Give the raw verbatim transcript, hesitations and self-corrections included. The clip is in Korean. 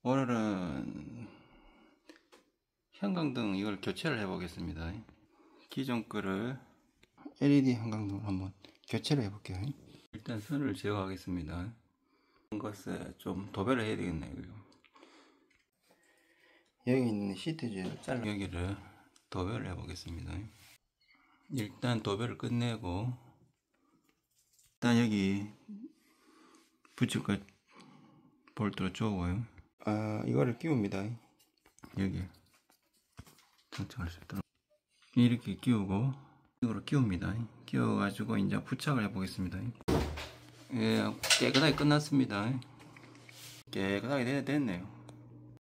오늘은 형광등 이걸 교체를 해 보겠습니다. 기존 거를 엘이디 형광등으로 한번 교체를 해 볼게요. 일단 선을 제거하겠습니다. 이것을 좀 도배를 해야 되겠네요. 여기 있는 시트지를 잘라 여기를 도배를 해 보겠습니다. 일단 도배를 끝내고 일단 여기 붙일 것 볼트로 쪼고요. 아, 이거를 끼웁니다. 여기 장착할 수 있도록 이렇게 끼우고 이거로 끼웁니다. 끼워 가지고 이제 부착을 해 보겠습니다. 예, 깨끗하게 끝났습니다. 깨끗하게 됐네요.